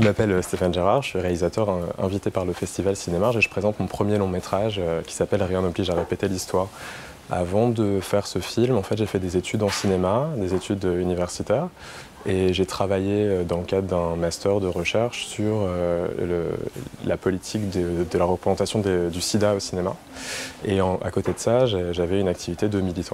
Je m'appelle Stéphane Gérard, je suis réalisateur invité par le Festival Cinémarge et je présente mon premier long métrage qui s'appelle Rien n'oblige à répéter l'histoire. Avant de faire ce film, en fait, j'ai fait des études en cinéma, des études universitaires, et j'ai travaillé dans le cadre d'un master de recherche sur la politique de la représentation du sida au cinéma. Et à côté de ça, j'avais une activité de militant.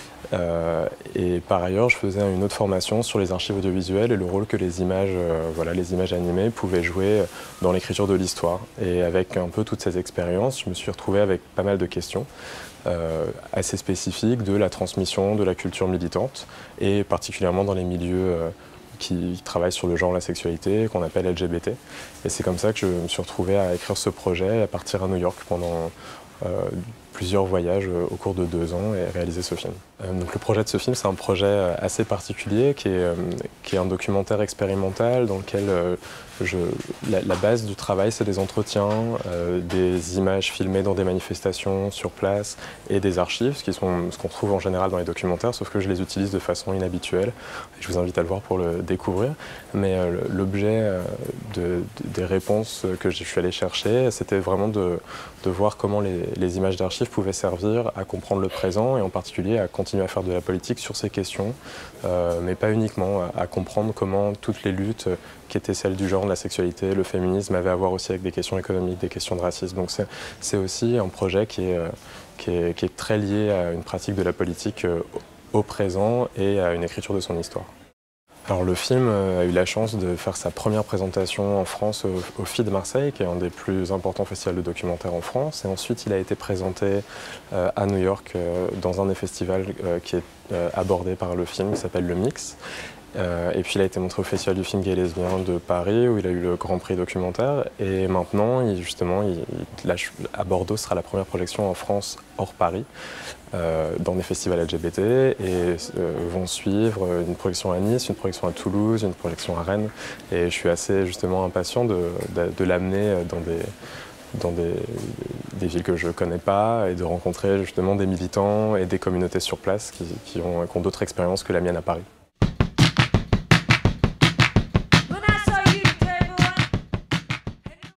Et par ailleurs, je faisais une autre formation sur les archives audiovisuelles et le rôle que les images, les images animées pouvaient jouer dans l'écriture de l'histoire. Et avec un peu toutes ces expériences, je me suis retrouvé avec pas mal de questions assez spécifiques de la transmission de la culture militante et particulièrement dans les milieux qui travaillent sur le genre, la sexualité, qu'on appelle LGBT. Et c'est comme ça que je me suis retrouvé à écrire ce projet, à partir à New York pendant plusieurs voyages au cours de 2 ans et réaliser ce film. Donc le projet de ce film, c'est un projet assez particulier qui est un documentaire expérimental dans lequel la base du travail, c'est des entretiens, des images filmées dans des manifestations sur place et des archives, ce qu'on trouve en général dans les documentaires, sauf que je les utilise de façon inhabituelle. Je vous invite à le voir pour le découvrir. Mais l'objet des réponses que je suis allé chercher, c'était vraiment de voir comment les images d'archives pouvaient servir à comprendre le présent et en particulier à continuer à faire de la politique sur ces questions, mais pas uniquement, à comprendre comment toutes les luttes qui étaient celles du genre, de la sexualité, le féminisme, avaient à voir aussi avec des questions économiques, des questions de racisme. Donc c'est aussi un projet qui est très lié à une pratique de la politique au présent et à une écriture de son histoire. Alors le film a eu la chance de faire sa première présentation en France au FID de Marseille, qui est un des plus importants festivals de documentaire en France. Et ensuite, il a été présenté à New York dans un des festivals qui est abordé par le film, qui s'appelle Le Mix. Et puis il a été montré au Festival du film gay et lesbien de Paris, où il a eu le Grand Prix documentaire. Et maintenant, à Bordeaux sera la première projection en France hors Paris, dans des festivals LGBT, et vont suivre une projection à Nice, une projection à Toulouse, une projection à Rennes. Et je suis assez justement impatient de l'amener dans des villes que je ne connais pas et de rencontrer justement des militants et des communautés sur place qui ont d'autres expériences que la mienne à Paris.